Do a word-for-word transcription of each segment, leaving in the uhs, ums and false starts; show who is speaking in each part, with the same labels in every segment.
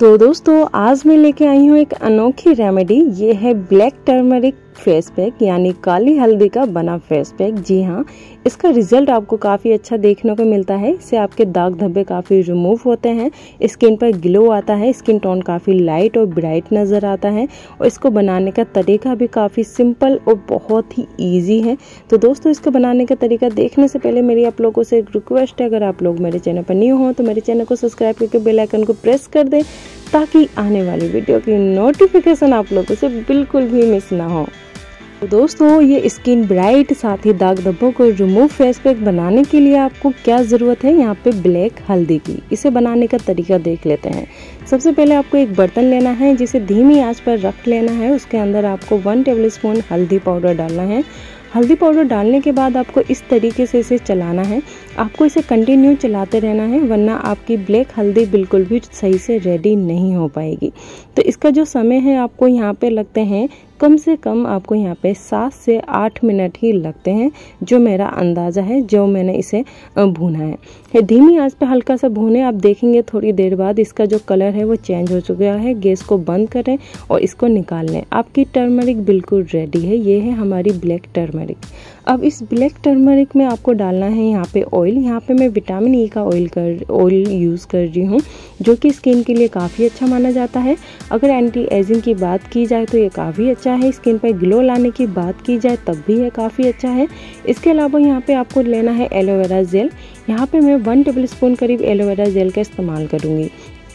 Speaker 1: तो दोस्तों आज मैं लेके आई हूँ एक अनोखी रेमेडी। ये है ब्लैक टर्मरिक फेस पैक यानी काली हल्दी का बना फेस पैक। जी हाँ, इसका रिजल्ट आपको काफ़ी अच्छा देखने को मिलता है। इससे आपके दाग धब्बे काफ़ी रिमूव होते हैं, स्किन पर ग्लो आता है, स्किन टोन काफ़ी लाइट और ब्राइट नज़र आता है और इसको बनाने का तरीका भी काफ़ी सिंपल और बहुत ही ईजी है। तो दोस्तों इसको बनाने का तरीका देखने से पहले मेरी आप लोगों से एक रिक्वेस्ट है, अगर आप लोग मेरे चैनल पर न्यू हो तो मेरे चैनल को सब्सक्राइब करके बेल आइकन को प्रेस कर दें ताकि आने वाली वीडियो की नोटिफिकेशन आप लोगों से बिल्कुल भी मिस ना हो। तो दोस्तों ये स्किन ब्राइट साथ ही दाग धब्बों को रिमूव फेस पैक बनाने के लिए आपको क्या ज़रूरत है, यहाँ पे ब्लैक हल्दी की। इसे बनाने का तरीका देख लेते हैं। सबसे पहले आपको एक बर्तन लेना है जिसे धीमी आंच पर रख लेना है। उसके अंदर आपको वन टेबल स्पून हल्दी पाउडर डालना है। हल्दी पाउडर डालने के बाद आपको इस तरीके से इसे चलाना है। आपको इसे कंटिन्यू चलाते रहना है, वरना आपकी ब्लैक हल्दी बिल्कुल भी सही से रेडी नहीं हो पाएगी। तो इसका जो समय है आपको यहाँ पे लगते हैं कम से कम आपको यहाँ पे सात से आठ मिनट ही लगते हैं, जो मेरा अंदाज़ा है, जो मैंने इसे भूना है। धीमी आंच पे हल्का सा भूने। आप देखेंगे थोड़ी देर बाद इसका जो कलर है वो चेंज हो चुका है। गैस को बंद करें और इसको निकाल लें। आपकी टर्मरिक बिल्कुल रेडी है। ये है हमारी ब्लैक टर्मरिक। अब इस ब्लैक टर्मरिक में आपको डालना है यहाँ पे ऑयल। यहाँ पे मैं विटामिन ई का ऑयल कर ऑयल यूज़ कर रही हूँ, जो कि स्किन के लिए काफ़ी अच्छा माना जाता है। अगर एंटी एजिंग की बात की जाए तो ये काफ़ी अच्छा है। स्किन पर ग्लो लाने की बात की जाए तब भी ये काफ़ी अच्छा है। इसके अलावा यहाँ पे आपको लेना है एलोवेरा जेल। यहाँ पे मैं वन टेबल स्पून करीब एलोवेरा जेल का इस्तेमाल करूँगी।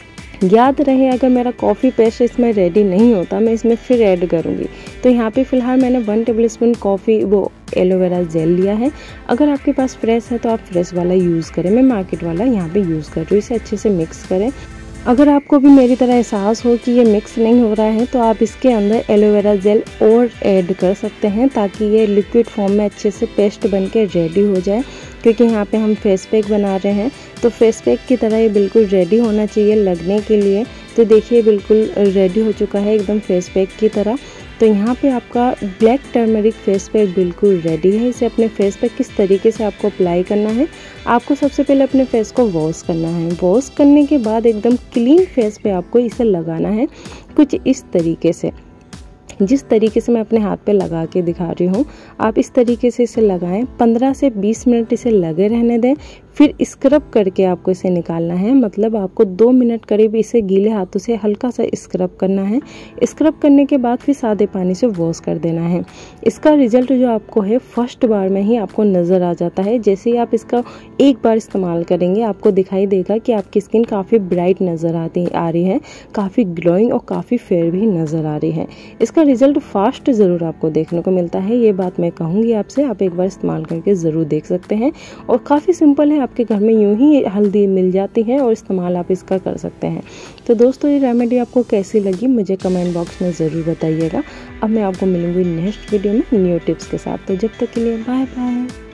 Speaker 1: याद रहे, अगर मेरा कॉफ़ी पेस्ट इसमें रेडी नहीं होता मैं इसमें फिर ऐड करूँगी। तो यहाँ पे फ़िलहाल मैंने वन टेबल स्पून कॉफ़ी वो एलोवेरा जेल लिया है। अगर आपके पास फ्रेश है तो आप फ्रेश वाला यूज़ करें। मैं मार्केट वाला यहाँ पे यूज़ कर रही हूँ। इसे अच्छे से मिक्स करें। अगर आपको भी मेरी तरह एहसास हो कि ये मिक्स नहीं हो रहा है तो आप इसके अंदर एलोवेरा जेल और ऐड कर सकते हैं, ताकि ये लिक्विड फॉर्म में अच्छे से पेस्ट बन के रेडी हो जाए। क्योंकि यहाँ पे हम फेस पैक बना रहे हैं तो फेस पैक की तरह ये बिल्कुल रेडी होना चाहिए लगने के लिए। तो देखिए बिल्कुल रेडी हो चुका है एकदम फेस पैक की तरह। तो यहाँ पे आपका ब्लैक टर्मरिक फेस पैक बिल्कुल रेडी है। इसे अपने फेस पे किस तरीके से आपको अप्लाई करना है, आपको सबसे पहले अपने फेस को वॉश करना है। वॉश करने के बाद एकदम क्लीन फेस पे आपको इसे लगाना है, कुछ इस तरीके से। जिस तरीके से मैं अपने हाथ पे लगा के दिखा रही हूँ, आप इस तरीके से इसे लगाएं। पंद्रह से बीस मिनट इसे लगे रहने दें, फिर स्क्रब करके आपको इसे निकालना है। मतलब आपको दो मिनट करीब इसे गीले हाथों से हल्का सा स्क्रब करना है। स्क्रब करने के बाद फिर सादे पानी से वॉश कर देना है। इसका रिजल्ट जो आपको है फर्स्ट बार में ही आपको नज़र आ जाता है। जैसे ही आप इसका एक बार इस्तेमाल करेंगे आपको दिखाई देगा कि आपकी स्किन काफ़ी ब्राइट नज़र आती आ रही है, काफ़ी ग्लोइंग और काफ़ी फेयर भी नज़र आ रही है। इसका रिजल्ट फास्ट ज़रूर आपको देखने को मिलता है, ये बात मैं कहूँगी आपसे। आप एक बार इस्तेमाल करके ज़रूर देख सकते हैं और काफ़ी सिंपल है। आपके घर में यूं ही हल्दी मिल जाती है और इस्तेमाल आप इसका कर सकते हैं। तो दोस्तों ये रेमेडी आपको कैसी लगी मुझे कमेंट बॉक्स में ज़रूर बताइएगा। अब मैं आपको मिलूंगी नेक्स्ट वीडियो में न्यू टिप्स के साथ। तो जब तक के लिए बाय बाय।